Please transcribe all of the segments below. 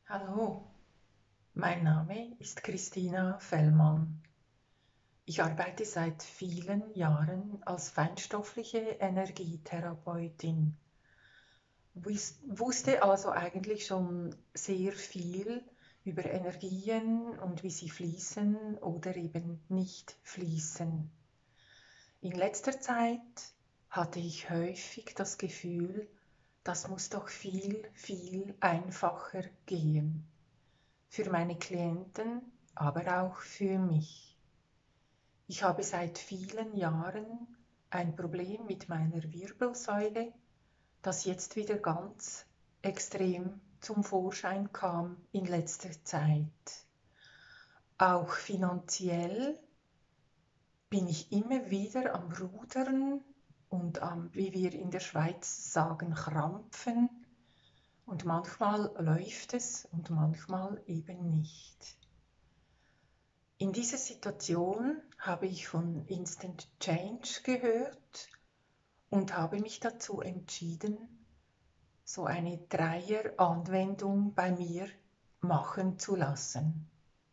Hallo, mein Name ist Christina Fellmann. Ich arbeite seit vielen Jahren als feinstoffliche Energietherapeutin, wusste also eigentlich schon sehr viel über Energien und wie sie fließen oder eben nicht fließen. In letzter Zeit hatte ich häufig das Gefühl, das muss doch viel, viel einfacher gehen. Für meine Klienten, aber auch für mich. Ich habe seit vielen Jahren ein Problem mit meiner Wirbelsäule, das jetzt wieder ganz extrem zum Vorschein kam in letzter Zeit. Auch finanziell bin ich immer wieder am Rudern und am, wie wir in der Schweiz sagen, krampfen. Und manchmal läuft es und manchmal eben nicht. In dieser Situation habe ich von Instant Change gehört und habe mich dazu entschieden, so eine Dreier-Anwendung bei mir machen zu lassen.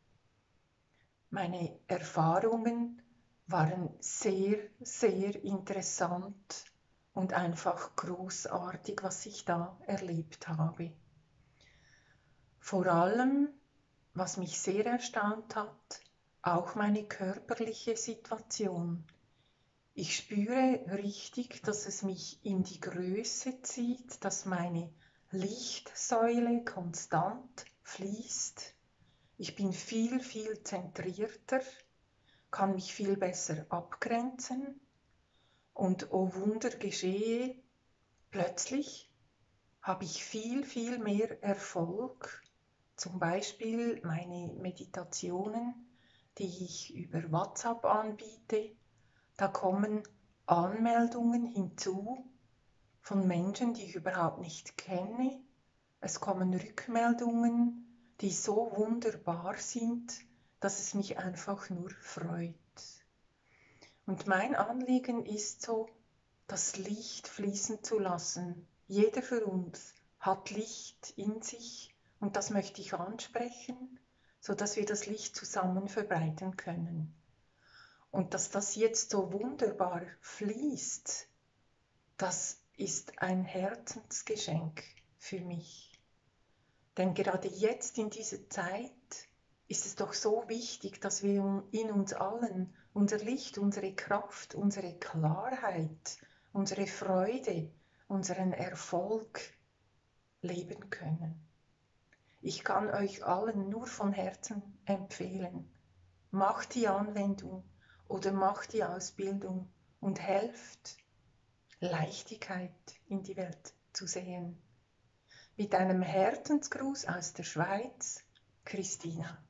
Meine Erfahrungen waren sehr, sehr interessant und einfach großartig, was ich da erlebt habe. Vor allem, was mich sehr erstaunt hat, auch meine körperliche Situation. Ich spüre richtig, dass es mich in die Größe zieht, dass meine Lichtsäule konstant fließt. Ich bin viel, viel zentrierter, kann mich viel besser abgrenzen und oh Wunder geschehe, plötzlich habe ich viel, viel mehr Erfolg. Zum Beispiel meine Meditationen, die ich über WhatsApp anbiete. Da kommen Anmeldungen hinzu von Menschen, die ich überhaupt nicht kenne. Es kommen Rückmeldungen, die so wunderbar sind, dass es mich einfach nur freut. Und mein Anliegen ist so, das Licht fließen zu lassen. Jeder von uns hat Licht in sich und das möchte ich ansprechen, sodass wir das Licht zusammen verbreiten können. Und dass das jetzt so wunderbar fließt, das ist ein Herzensgeschenk für mich. Denn gerade jetzt in dieser Zeit ist es doch so wichtig, dass wir in uns allen unser Licht, unsere Kraft, unsere Klarheit, unsere Freude, unseren Erfolg leben können. Ich kann euch allen nur von Herzen empfehlen, macht die Anwendung oder macht die Ausbildung und helft, Leichtigkeit in die Welt zu sehen. Mit einem Herzensgruß aus der Schweiz, Christina.